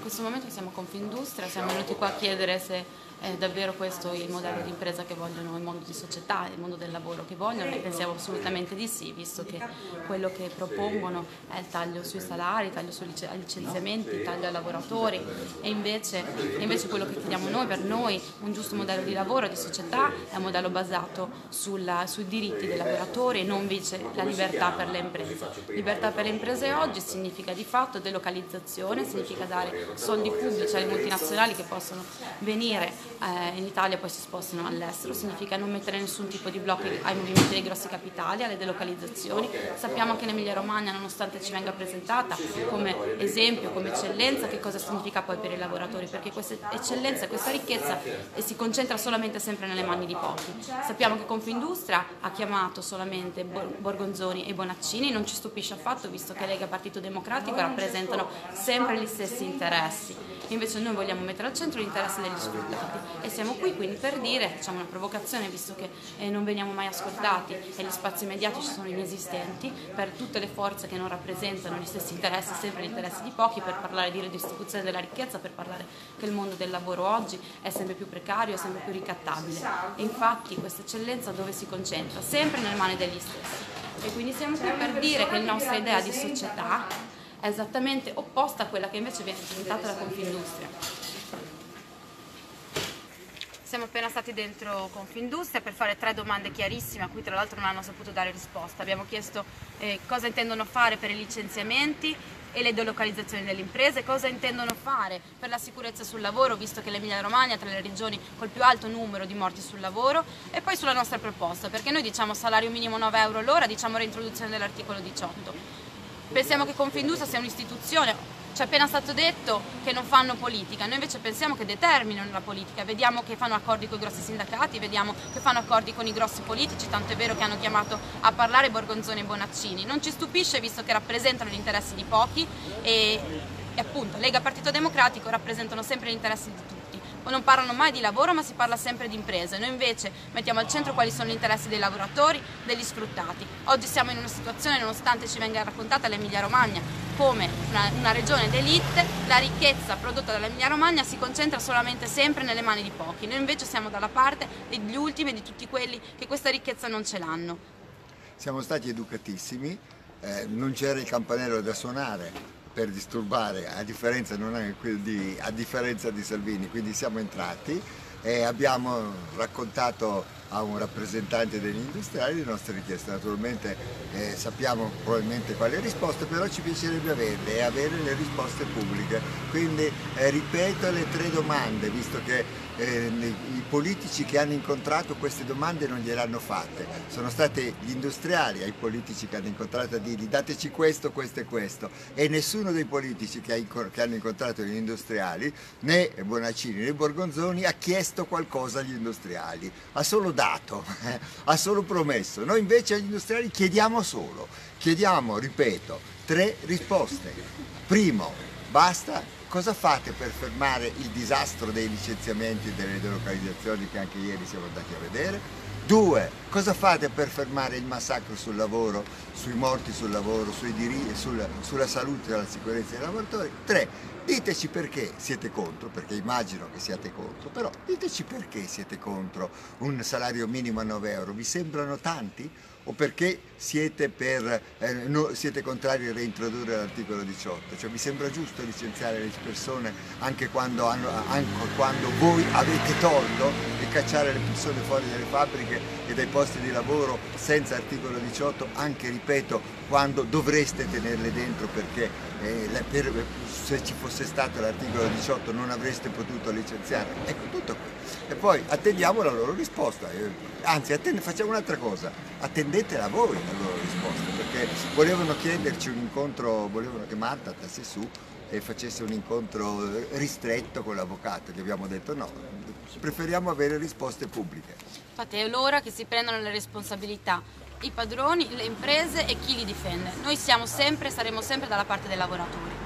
questo momento siamo Confindustria, siamo venuti qua a chiedere se è davvero questo il modello di impresa che vogliono, il mondo di società, il mondo del lavoro che vogliono, e pensiamo assolutamente di sì, visto che quello che propongono è il taglio sui salari, il taglio sui licenziamenti, il taglio ai lavoratori, e invece quello che chiediamo noi, per noi un giusto modello di lavoro e di società è un modello basato sui diritti dei lavoratori e non invece la libertà per le imprese. Libertà per le imprese oggi significa di fatto delocalizzazione, significa dare soldi pubblici alle multinazionali che possono venire in Italia e poi si spostano all'estero, significa non mettere nessun tipo di blocco ai movimenti dei grossi capitali, alle delocalizzazioni. Sappiamo che l'Emilia Romagna, nonostante ci venga presentata come esempio, come eccellenza, che cosa significa poi per i lavoratori, perché questa eccellenza, questa ricchezza si concentra solamente sempre nelle mani di pochi. Sappiamo che Confindustria ha chiamato solamente Borgonzoni e Bonaccini, non ci stupisce affatto visto che Lega e Partito Democratico rappresentano sempre gli stessi interessi. Invece noi vogliamo mettere al centro l'interesse degli sfruttati e siamo qui quindi per dire, facciamo una provocazione visto che non veniamo mai ascoltati e gli spazi mediatici sono inesistenti, per tutte le forze che non rappresentano gli stessi interessi, sempre gli interessi di pochi, per parlare di redistribuzione della ricchezza, per parlare che il mondo del lavoro oggi è sempre più precario, è sempre più ricattabile, e infatti questa eccellenza dove si concentra? Sempre nelle mani degli stessi. E quindi siamo qui per dire che la nostra idea di società è esattamente opposta a quella che invece viene presentata da Confindustria. Siamo appena stati dentro Confindustria per fare 3 domande chiarissime a cui tra l'altro non hanno saputo dare risposta. Abbiamo chiesto cosa intendono fare per i licenziamenti e le delocalizzazioni delle imprese, cosa intendono fare per la sicurezza sul lavoro, visto che l'Emilia Romagna è tra le regioni col più alto numero di morti sul lavoro, e poi sulla nostra proposta, perché noi diciamo salario minimo 9 euro l'ora, diciamo reintroduzione dell'articolo 18. Pensiamo che Confindustria sia un'istituzione. Ci è appena stato detto che non fanno politica, noi invece pensiamo che determinano la politica, vediamo che fanno accordi con i grossi sindacati, vediamo che fanno accordi con i grossi politici, tanto è vero che hanno chiamato a parlare Borgonzoni e Bonaccini. Non ci stupisce visto che rappresentano gli interessi di pochi e appunto Lega e Partito Democratico rappresentano sempre gli interessi di tutti. Non parlano mai di lavoro ma si parla sempre di imprese, noi invece mettiamo al centro quali sono gli interessi dei lavoratori, degli sfruttati. Oggi siamo in una situazione, nonostante ci venga raccontata l'Emilia Romagna come una regione d'élite, la ricchezza prodotta dall'Emilia Romagna si concentra solamente sempre nelle mani di pochi, noi invece siamo dalla parte degli ultimi e di tutti quelli che questa ricchezza non ce l'hanno. Siamo stati educatissimi, non c'era il campanello da suonare per disturbare, a differenza di Salvini, quindi siamo entrati e abbiamo raccontato a un rappresentante degli industriali le nostre richieste. Naturalmente sappiamo probabilmente quali risposte, però ci piacerebbe averle e avere le risposte pubbliche. Quindi ripeto le 3 domande, visto che i politici che hanno incontrato queste domande non gliel'hanno fatte. Sono stati gli industriali ai politici che hanno incontrato a dirgli dateci questo, questo e questo, e nessuno dei politici che hanno incontrato gli industriali, né Bonaccini né Borgonzoni, ha chiesto qualcosa agli industriali, ha solo dato, ha solo promesso. Noi invece agli industriali chiediamo ripeto, 3 risposte. Primo, basta. Cosa fate per fermare il disastro dei licenziamenti e delle delocalizzazioni che anche ieri siamo andati a vedere? 2. Cosa fate per fermare il massacro sul lavoro, sui morti sul lavoro, sui diritti, sulla salute e la sicurezza dei lavoratori? 3. Diteci perché siete contro, perché immagino che siate contro, però diteci perché siete contro un salario minimo a 9 euro. Vi sembrano tanti? O perché siete contrari a reintrodurre l'articolo 18? Cioè vi sembra giusto licenziare le persone anche quando voi avete tolto, e cacciare le persone fuori dalle fabbriche e dai posti di lavoro senza articolo 18, anche ripeto quando dovreste tenerle dentro, perché se ci fosse stato l'articolo 18 non avreste potuto licenziare. Ecco, tutto qui. E poi attendiamo la loro risposta, anzi facciamo un'altra cosa, attendetela voi la loro risposta, perché volevano chiederci un incontro, volevano che Marta andasse su e facesse un incontro ristretto con l'avvocato, gli abbiamo detto no, preferiamo avere risposte pubbliche. Infatti è l'ora che si prendano le responsabilità, i padroni, le imprese e chi li difende. Noi siamo sempre, saremo sempre dalla parte dei lavoratori.